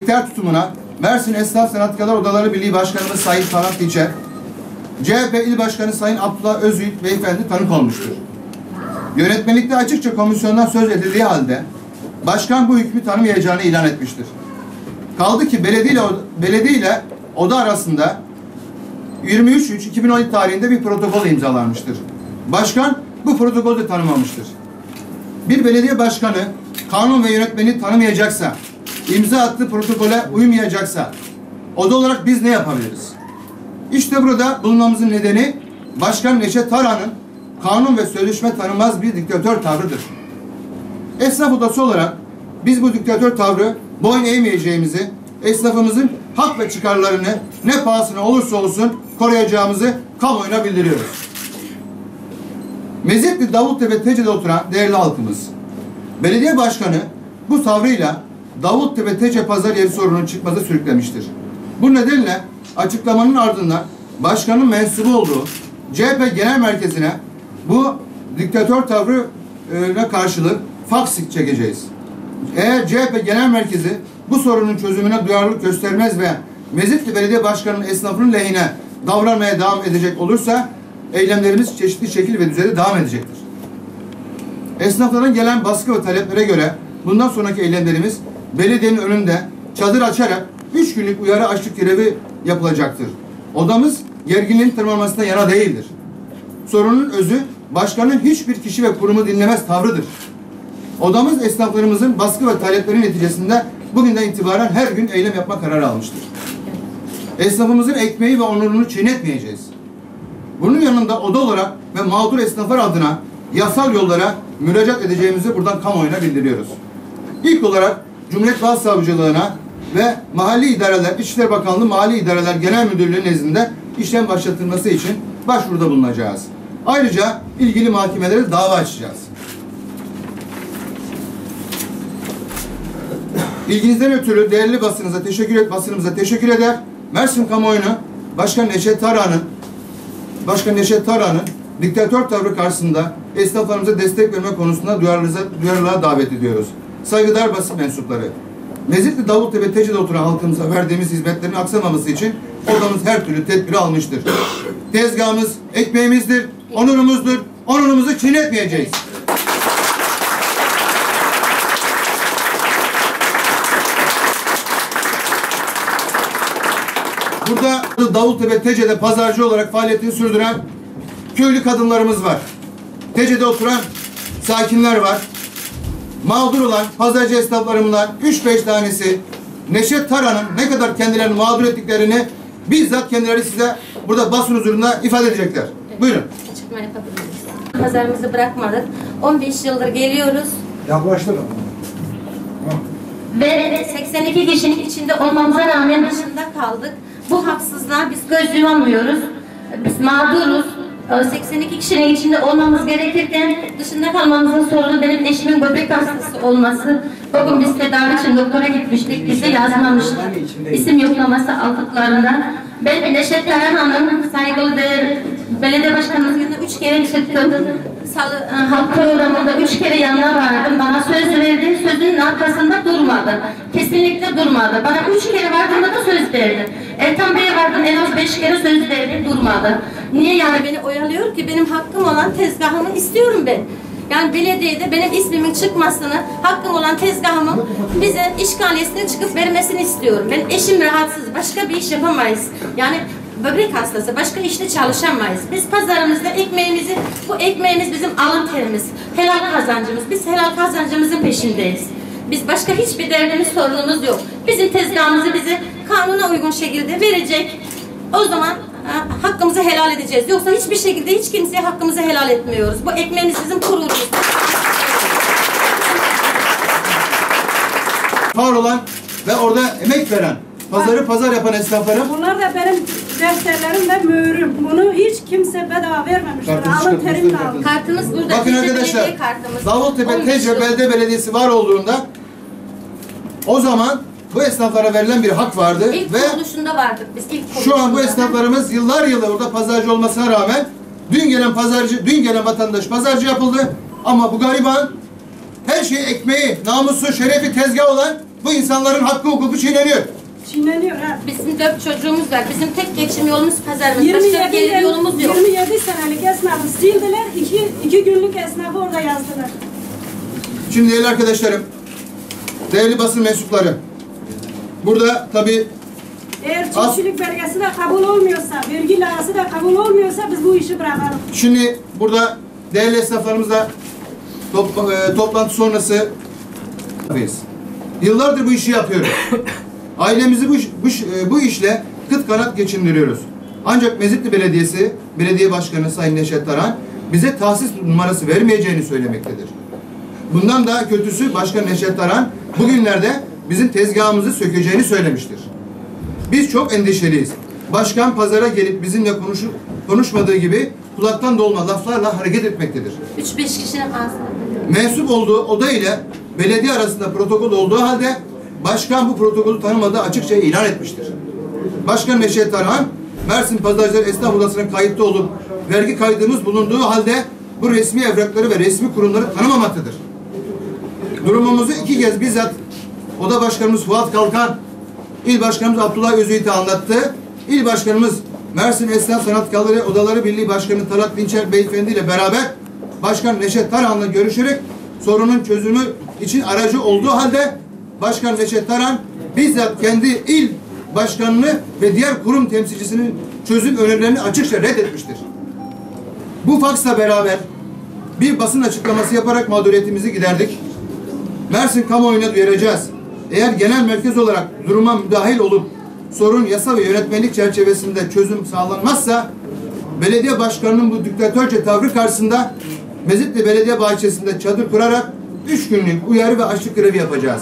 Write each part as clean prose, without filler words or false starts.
İhtiyar tutumuna Mersin Esnaf Sanatkarlar Odaları Birliği Başkanımız Sayın Ferhat Diçer, CHP İl Başkanı Sayın Abdullah Özyiğit Beyefendi tanık olmuştur. Yönetmelikte açıkça komisyondan söz edildiği halde başkan bu hükmü tanımayacağını ilan etmiştir. Kaldı ki belediye ile oda arasında 23.3.2017 tarihinde bir protokol imzalanmıştır. Başkan bu protokolü de tanımamıştır. Bir belediye başkanı kanun ve yönetmeni tanımayacaksa, imza attığı protokole uymayacaksa, oda olarak biz ne yapabiliriz? İşte burada bulunmamızın nedeni Başkan Neşet Tarhan'ın kanun ve sözleşme tanımaz bir diktatör tavrıdır. Esnaf odası olarak biz bu diktatör tavrı boyun eğmeyeceğimizi, esnafımızın hak ve çıkarlarını ne pahasına olursa olsun koruyacağımızı kamuoyuna bildiriyoruz. Mezitli Davuttepe Tece'de oturan değerli halkımız, belediye başkanı bu tavrıyla Davuttepe Tece pazar yeri sorununun çıkmasına sürüklemiştir. Bu nedenle açıklamanın ardından başkanın mensubu olduğu CHP Genel Merkezi'ne bu diktatör tavrına karşılık faks çekeceğiz. Eğer CHP Genel Merkezi bu sorunun çözümüne duyarlılık göstermez ve Mezitli Belediye Başkanı'nın esnafının lehine davranmaya devam edecek olursa eylemlerimiz çeşitli şekil ve düzeyde devam edecektir. Esnafların gelen baskı ve taleplere göre bundan sonraki eylemlerimiz belediyenin önünde çadır açarak 3 günlük uyarı açlık grevi yapılacaktır. Odamız gerginliğin tırmanmasına yana değildir. Sorunun özü başkanın hiçbir kişi ve kurumu dinlemez tavrıdır. Odamız esnaflarımızın baskı ve talepleri neticesinde bugünden itibaren her gün eylem yapma kararı almıştır. Esnafımızın ekmeği ve onurunu çiğnetmeyeceğiz. Bunun yanında oda olarak ve mağdur esnaflar adına yasal yollara müracaat edeceğimizi buradan kamuoyuna bildiriyoruz. İlk olarak Cumhuriyet Başsavcılığına ve Mahalli İdareler, İçişleri Bakanlığı Mahalli İdareler Genel Müdürlüğü nezdinde işlem başlatılması için başvuruda bulunacağız. Ayrıca ilgili mahkemelere dava açacağız. İlginizden ötürü değerli basınımıza teşekkür eder. Mersin kamuoyunu Başkan Neşet Tarhan'ın diktatör tavrı karşısında esnaflarımıza destek verme konusunda duyarlılığa davet ediyoruz. Saygıdeğer basın mensupları, Mezitli Davuttepe Tece'de oturan halkımıza verdiğimiz hizmetlerin aksamaması için odamız her türlü tedbiri almıştır. Tezgahımız ekmeğimizdir, onurumuzdur, onurumuzu çiğnetmeyeceğiz. Burada Davuttepe Tece'de pazarcı olarak faaliyetini sürdüren köylü kadınlarımız var. Tece'de oturan sakinler var. Mağdur olan pazarcı esnaflarımdan 3-5 tanesi Neşet Tarhan'ın ne kadar kendilerini mağdur ettiklerini bizzat kendileri size burada basın huzurunda ifade edecekler. Buyurun. Açıklama yapabiliriz. Pazarımızı bırakmadık. 15 yıldır geliyoruz. Yaklaştırın. Ve 82 kişinin içinde olmamıza rağmen dışında kaldık. Bu haksızlığa biz göz yumamıyoruz. Biz mağduruz. 82 kişinin içinde olmamız gerekirken dışında kalmamızın sorunu benim eşimin böbrek hastası olması. Bugün biz tedavi için doktora gitmiştik. Bize yazmamışlar. İsim yoklaması aldıklarında. Ben Neşet Tarhan'ın saygılı belediye başkanımızın yanına 3 kere çıktım. Halk programında 3 kere yanına vardım. Bana söz verdi. Sözünün arkasında durmadı. Kesinlikle durmadı. Bana 3 kere vardığında da söz verdi. Ertan Bey'e vardım, en az 5 kere söz verdi. Durmadı. Niye yani beni oyalıyor ki? Benim hakkım olan tezgahımı istiyorum ben. Yani belediyede benim ismimin çıkmasını, hakkım olan tezgahımın bize işgaliyesine çıkıp vermesini istiyorum. Ben eşim rahatsız, başka bir iş yapamayız. Yani böbrek hastası, başka işte çalışamayız. Biz pazarımızda ekmeğimizi, bu ekmeğimiz bizim alın terimiz, helal kazancımız. Biz helal kazancımızın peşindeyiz. Biz başka hiçbir derdimiz, sorunumuz yok. Bizim tezgahımızı bize kanuna uygun şekilde verecek. O zaman hakkımızı helal edeceğiz. Yoksa hiçbir şekilde hiç kimseye hakkımızı helal etmiyoruz. Bu ekmeğimiz bizim gururumuz. Var olan ve orada emek veren, pazar yapan esnaflara. Bunlar da benim defterlerim ve mühürüm. Bunu hiç kimse bedava vermemiştir. Alın terimle alın. Kartımız burada. Bakın arkadaşlar, Davuttepe Tece Belde Belediyesi var olduğunda o zaman bu esnaflara verilen bir hak vardı. İlk ve kuruluşunda vardık biz. Şu an bu esnaflarımız yıllar orada pazarcı olmasına rağmen dün gelen vatandaş pazarcı yapıldı. Ama bu gariban her şeyi ekmeği, namusu, şerefi, tezgah olan Bu insanların hakkı hukuku çiğneniyor. Çiğneniyor ha. Bizim 4 çocuğumuz var. Bizim tek geçim yolumuz pazarımız. Başka gelir yolumuz yok. 27 senelik esnafı sildiler. 2 günlük esnafı orada yazdılar. Şimdi değerli arkadaşlarım, değerli basın mensupları, burada tabii Eğer çiftçilik belgesi de kabul olmuyorsa, vergi lağası da kabul olmuyorsa biz bu işi bırakalım. şimdi burada değerli esnaflarımızla toplantı sonrası yıllardır bu işi yapıyoruz. Ailemizi bu işle kıt kanat geçindiriyoruz. Ancak Mezitli Belediyesi, Belediye Başkanı Sayın Neşet Taran bize tahsis numarası vermeyeceğini söylemektedir. Bundan daha kötüsü Başkan Neşet Taran bugünlerde bizim tezgahımızı sökeceğini söylemiştir. Biz çok endişeliyiz. Başkan pazara gelip bizimle konuşmadığı gibi kulaktan dolma laflarla hareket etmektedir. 3-5 kişinin ağzına. Mensup olduğu oda ile belediye arasında protokol olduğu halde başkan bu protokolü tanımadığı açıkça ilan etmiştir. Başkan Neşet Tarhan, Mersin Pazarcılar Esnaf Odası'nın kayıtlı olup vergi kaydımız bulunduğu halde bu resmi evrakları ve resmi kurumları tanımamaktadır. Durumumuzu 2 kez bizzat Oda Başkanımız Fuat Kalkan, İl Başkanımız Abdullah Özüyit'e anlattı. İl Başkanımız Mersin Esnaf Sanatkarları Odaları Birliği Başkanı Talat Dinçer Beyefendi ile beraber Başkan Neşet Tarhan'la görüşerek sorunun çözümü için aracı olduğu halde Başkan Neşet Tarhan bizzat kendi il başkanını ve diğer kurum temsilcisinin çözüm önerilerini açıkça reddetmiştir. Bu faksla beraber bir basın açıklaması yaparak mağduriyetimizi giderdik. Mersin kamuoyuna duyuracağız. Eğer genel merkez olarak duruma müdahil olup sorun yasa ve yönetmelik çerçevesinde çözüm sağlanmazsa belediye başkanının bu diktatörce tavrı karşısında Mezitli Belediye Bahçesi'nde çadır kurarak 3 günlük uyarı ve açlık grevi yapacağız.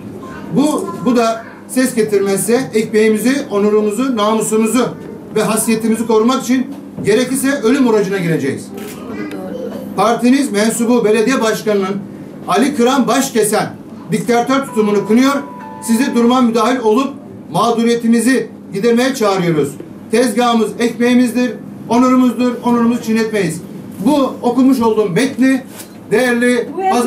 Bu da ses getirmezse ekmeğimizi, onurumuzu, namusumuzu ve hasiyetimizi korumak için gerekirse ölüm orucuna gireceğiz. Partiniz mensubu belediye başkanının Ali Kıran Başkesen diktatör tutumunu kınıyor, sizi duruma müdahil olup mağduriyetimizi gidermeye çağırıyoruz. Tezgahımız ekmeğimizdir, onurumuzdur, onurumuzu çiğnetmeyiz. Bu okumuş olduğum metni değerli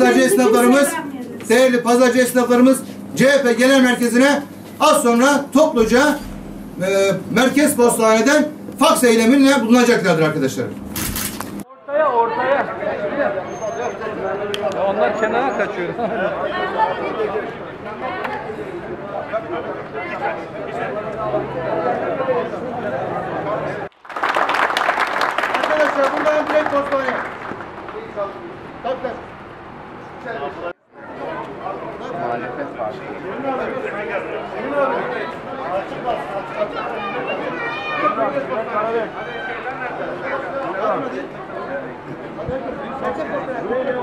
pazarcı esnaflarımız CHP Genel Merkezi'ne az sonra topluca Merkez Postaneden faks eylemine bulunacaklardır arkadaşlar. Ortaya. Ya onlar kenara kaçıyor. Arkadaşlar bundan direkt postaneye. Muhalefet var. Hadi.